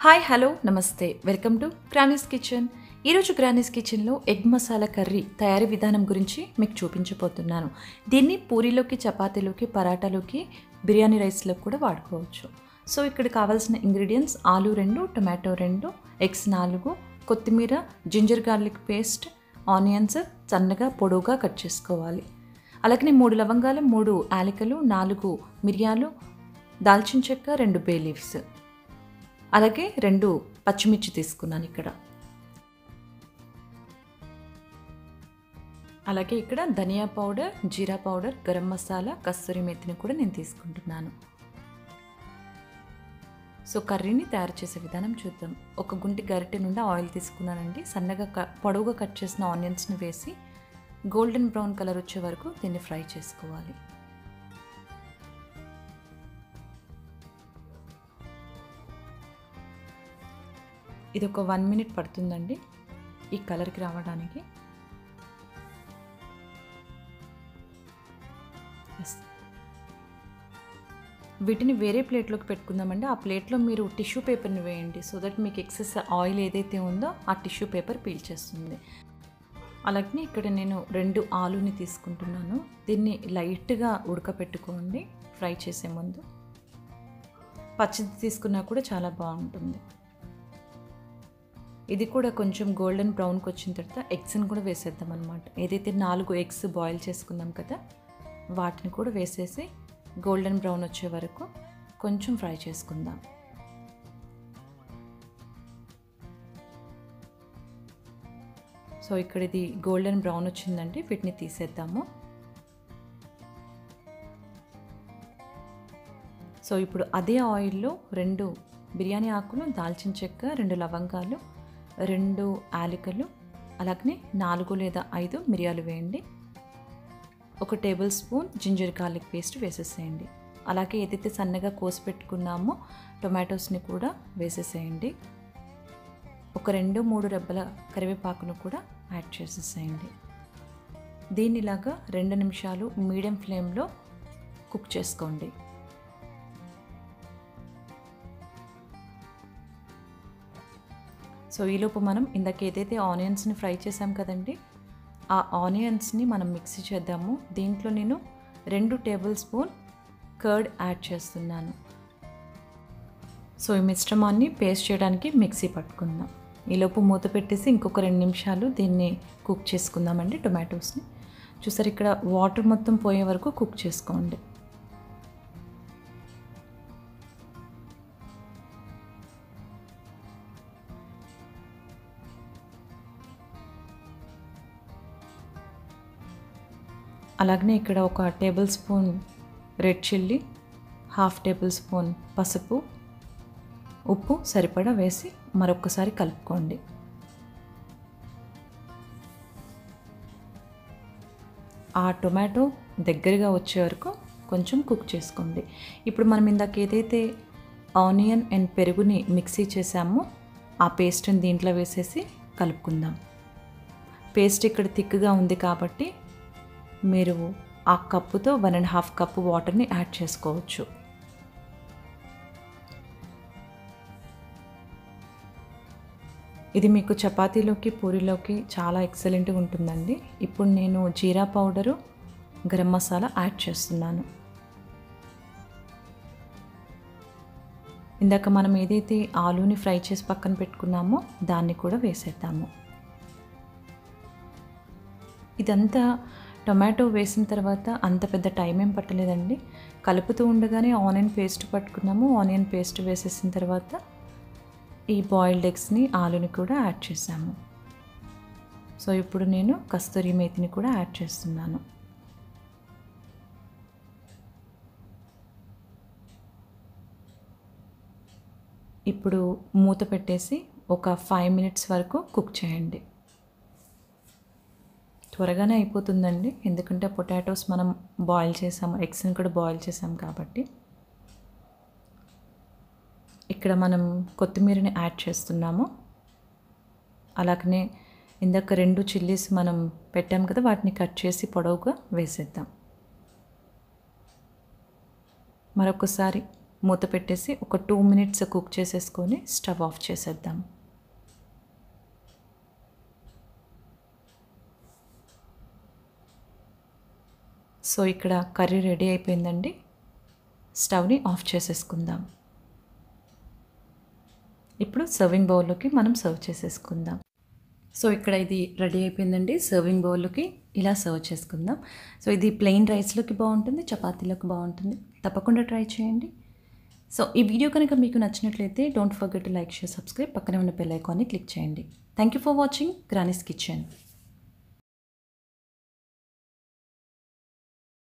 Hi hello నమస్తే welcome to granny's kitchen. ఈరోజు granny's కిచెన్లో ఎగ్ మసాలా కర్రీ తయారీ విధానం గురించి మీకు చూపించబోతున్నాను. దీన్ని పూరీలోకి, చపాతీలోకి, పరాటాలోకి, బిర్యానీ రైస్లో కూడా వాడుకోవచ్చు. సో ఇక్కడ కావాల్సిన ఇంగ్రీడియంట్స్ ఆలు 2, టొమాటో 2, ఎగ్స్ 4, కొత్తిమీర, జింజర్ గార్లిక్ పేస్ట్, ఆనియన్స్ సన్నగా పొడవుగా కట్ చేసుకోవాలి. అలాగే 3 లవంగాలు, 3 యాలకులు, 4 మిరియాలు, దాల్చిన చెక్క, 2 బే లీవ్స్, అలాగే 2 పచ్చిమిర్చి తీసుకున్నాను ఇక్కడ. అలాగే ఇక్కడ ధనియా పౌడర్, జీరా పౌడర్, గరం మసాలా, కస్తూరి మెత్తిని కూడా నేను తీసుకుంటున్నాను. సో కర్రీని తయారు చేసే విధానం చూద్దాం. ఒక గుంటి గరిటె నుండి ఆయిల్ తీసుకున్నానండి. సన్నగా పొడవుగా కట్ చేసిన ఆనియన్స్ని వేసి గోల్డెన్ బ్రౌన్ కలర్ వచ్చే వరకు దీన్ని ఫ్రై చేసుకోవాలి. ఇది ఒక 1 మినిట్ పడుతుందండి ఈ కలర్కి రావడానికి. వీటిని వేరే ప్లేట్లోకి పెట్టుకుందామండి. ఆ ప్లేట్లో మీరు టిష్యూ పేపర్ని వేయండి, సో దట్ మీకు ఎక్సెస్ ఆయిల్ ఏదైతే ఉందో ఆ టిష్యూ పేపర్ పీల్చేస్తుంది. అలాగే ఇక్కడ నేను 2 ఆలుని తీసుకుంటున్నాను. దీన్ని లైట్గా ఉడకపెట్టుకోండి ఫ్రై చేసే ముందు. పచ్చిది తీసుకున్నా కూడా చాలా బాగుంటుంది. ఇది కూడా కొంచెం గోల్డెన్ బ్రౌన్కి వచ్చిన తర్వాత ఎగ్స్ని కూడా వేసేద్దాం అన్నమాట. ఏదైతే 4 ఎగ్స్ బాయిల్ చేసుకున్నాం కదా, వాటిని కూడా వేసేసి గోల్డెన్ బ్రౌన్ వచ్చే వరకు కొంచెం ఫ్రై చేసుకుందాం. సో ఇక్కడ ఇది గోల్డెన్ బ్రౌన్ వచ్చిందండి, వీటిని తీసేద్దాము. సో ఇప్పుడు అదే ఆయిల్లో 2 బిర్యానీ ఆకులు, దాల్చిన చెక్క, 2 లవంగాలు, 2 యాలకులు, అలాగే 4 లేదా 5 మిరియాలు వేయండి. 1 tablespoon ginger garlic paste వేసేసేయండి. అలాగే ఏదైతే సన్నగా కోసి పెట్టుకున్నామో టొమాటోస్ని కూడా వేసేసేయండి. ఒక 2-3 రెబ్బల కరివేపాకును కూడా యాడ్ చేసేసేయండి. దీనిలాగా 2 నిమిషాలు మీడియం ఫ్లేమ్లో కుక్ చేసుకోండి. సో ఈలోపు మనం ఇందాక ఏదైతే ఆనియన్స్ని ఫ్రై చేసాం కదండి, ఆ ఆనియన్స్ని మనం మిక్సీ చేద్దాము. దీంట్లో నేను 2 టేబుల్ స్పూన్ కర్డ్ యాడ్ చేస్తున్నాను. సో ఈ మిశ్రమాన్ని పేస్ట్ చేయడానికి మిక్సీ పట్టుకుందాం. ఈలోపు మూత పెట్టేసి ఇంకొక 2 నిమిషాలు దీన్ని కుక్ చేసుకుందామండి. టొమాటోస్ని చూసారు, ఇక్కడ వాటర్ మొత్తం పోయే వరకు కుక్ చేసుకోండి. అలాగనే ఇక్కడ 1 tablespoon red chilli, 1/2 tablespoon పసుపు, ఉప్పు సరిపడా వేసి మరొకసారి కలుపుకోండి. ఆ టొమాటో దగ్గరగా వచ్చే వరకు కొంచెం కుక్ చేసుకోండి. ఇప్పుడు మనం ఇందాక ఏదైతే ఆనియన్ అండ్ పెరుగుని మిక్సీ చేసామో ఆ పేస్ట్ని దీంట్లో వేసేసి కలుపుకుందాం. పేస్ట్ ఇక్కడ థిక్గా ఉంది కాబట్టి మీరు ఆ కప్పుతో 1.5 కప్పు వాటర్ని యాడ్ చేసుకోవచ్చు. ఇది మీకు చపాతీలోకి, పూరీలోకి చాలా ఎక్సలెంట్గా ఉంటుందండి. ఇప్పుడు నేను జీరా పౌడరు, గరం మసాలా యాడ్ చేస్తున్నాను. ఇందాక మనం ఏదైతే ఆలూని ఫ్రై చేసి పక్కన పెట్టుకున్నామో దాన్ని కూడా వేసేద్దాము. ఇదంతా టొమాటో వేసిన తర్వాత అంత పెద్ద టైం ఏం పట్టలేదండి. కలుపుతూ ఉండగానే ఆనియన్ పేస్ట్ పట్టుకున్నాము. ఆనియన్ పేస్ట్ వేసేసిన తర్వాత ఈ బాయిల్డ్ ఎగ్స్ని, ఆలుని కూడా యాడ్ చేసాము. సో ఇప్పుడు నేను కస్తూరి మేతిని కూడా యాడ్ చేస్తున్నాను. ఇప్పుడు మూత పెట్టేసి ఒక 5 మినిట్స్ వరకు కుక్ చేయండి. త్వరగానే అయిపోతుందండి, ఎందుకంటే పొటాటోస్ మనం బాయిల్ చేసాము, ఎగ్స్ని కూడా బాయిల్ చేసాం కాబట్టి. ఇక్కడ మనం కొత్తిమీరని యాడ్ చేస్తున్నాము. అలాగనే ఇందాక 2 చిల్లీస్ మనం పెట్టాం కదా, వాటిని కట్ చేసి పొడవుగా వేసేద్దాం. మరొకసారి మూత పెట్టేసి ఒక 2 మినిట్స్ కుక్ చేసేసుకొని స్టవ్ ఆఫ్ చేసేద్దాం. సో ఇక్కడ కర్రీ రెడీ అయిపోయిందండి. స్టవ్ని ఆఫ్ చేసేసుకుందాం. ఇప్పుడు సర్వింగ్ బౌల్లోకి మనం సర్వ్ చేసేసుకుందాం. సో ఇక్కడ ఇది రెడీ అయిపోయిందండి. సర్వింగ్ బౌల్లోకి ఇలా సర్వ్ చేసుకుందాం. సో ఇది ప్లెయిన్ రైస్లోకి బాగుంటుంది, చపాతీలోకి బాగుంటుంది. తప్పకుండా ట్రై చేయండి. సో ఈ వీడియో కనుక మీకు నచ్చినట్లయితే don't forget to like, share, subscribe. పక్కనే ఉన్న బెల్ ఐకాన్ని క్లిక్ చేయండి. Thank you for watching granny's kitchen.